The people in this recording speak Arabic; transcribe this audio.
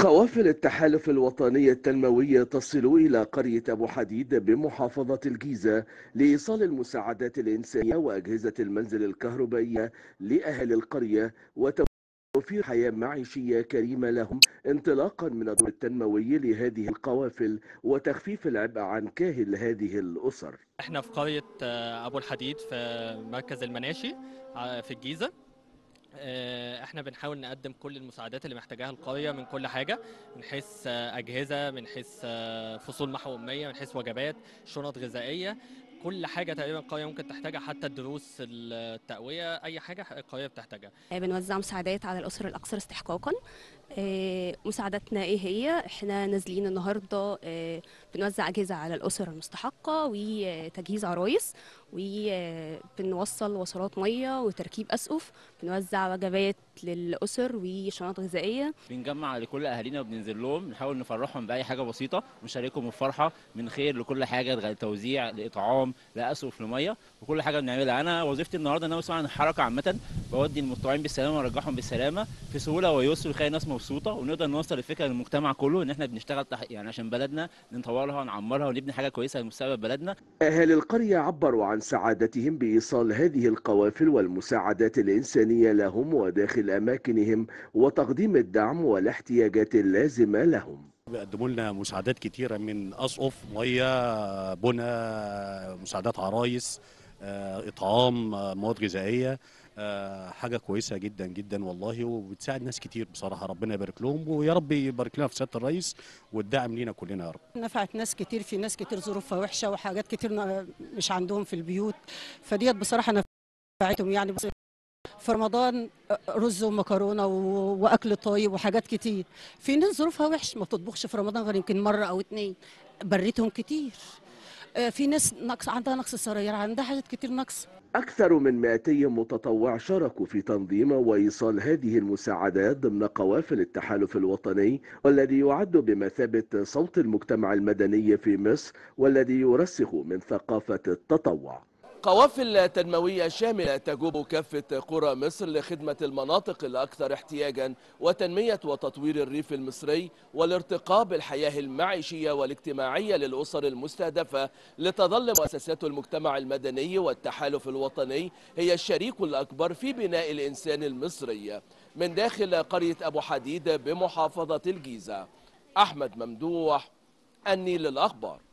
قوافل التحالف الوطني التنموي تصل إلى قرية أبو حديد بمحافظة الجيزة لإيصال المساعدات الإنسانية وأجهزة المنزل الكهربائية لأهل القرية وتوفير حياة معيشية كريمة لهم، انطلاقا من الدور التنموي لهذه القوافل وتخفيف العبء عن كاهل هذه الأسر. احنا في قرية أبو الحديد في مركز المناشي في الجيزة. احنا بنحاول نقدم كل المساعدات اللي محتاجاها القرية من كل حاجة، من حيث أجهزة، من حيث فصول محو أمية، من حيث وجبات، شنط غذائية، كل حاجة تقريبا القرية ممكن تحتاجها، حتى الدروس التقوية، أي حاجة القرية بتحتاجها. بنوزع مساعدات على الأسر الأكثر استحقاقا. مساعدتنا ايه هي؟ احنا نازلين النهارده بنوزع اجهزه على الاسر المستحقه وتجهيز عرايس، وبنوصل وصلات ميه وتركيب اسقف، بنوزع وجبات للاسر وشنط غذائيه. بنجمع لكل اهالينا وبننزل لهم نحاول نفرحهم باي حاجه بسيطه ونشاركهم الفرحه من خير لكل حاجه، توزيع، لاطعام، لاسقف، لميه، وكل حاجه بنعملها. انا وظيفتي النهارده ان انا مسؤول عن الحركه عامه، بودي المتطوعين بالسلامه وارجعهم بالسلامه في سهوله ويسر، وخلي الناس مبسوطه، ونقدر نوصل الفكره للمجتمع كله ان احنا بنشتغل يعني عشان بلدنا، نطورها ونعمرها ونبني حاجه كويسه لمستقبل بلدنا. أهل القرية عبروا عن سعادتهم بإيصال هذه القوافل والمساعدات الإنسانية لهم وداخل أماكنهم وتقديم الدعم والاحتياجات اللازمة لهم. بيقدموا لنا مساعدات كتيرة من أسقف، مية، بنى، مساعدات عرايس، إطعام، مواد غذائية. حاجة كويسة جدا جدا والله، وبتساعد ناس كتير بصراحة. ربنا يبارك لهم، ويا رب يبارك لنا في سيادة الرئيس والدعم لينا كلنا يا رب. نفعت ناس كتير، في ناس كتير ظروفها وحشة وحاجات كتير مش عندهم في البيوت، فديت بصراحة نفعتهم. يعني بس في رمضان رز ومكرونه واكل طيب وحاجات كتير. في ناس ظروفها وحش ما بتطبخش في رمضان غير يمكن مره او اتنين، بريتهم كتير. في ناس نقص، عندها نقص سرير، عندها حاجات كتير نقص. أكثر من 200 متطوع شاركوا في تنظيم وإيصال هذه المساعدات ضمن قوافل التحالف الوطني، والذي يعد بمثابة صوت المجتمع المدني في مصر، والذي يرسخ من ثقافة التطوع. قوافل تنموية شاملة تجوب كافة قرى مصر لخدمة المناطق الأكثر احتياجا وتنمية وتطوير الريف المصري والارتقاء بالحياة المعيشية والاجتماعية للأسر المستهدفة، لتظل مؤسسات المجتمع المدني والتحالف الوطني هي الشريك الأكبر في بناء الإنسان المصري. من داخل قرية أبو حديد بمحافظة الجيزة، أحمد ممدوح، النيل الأخبار.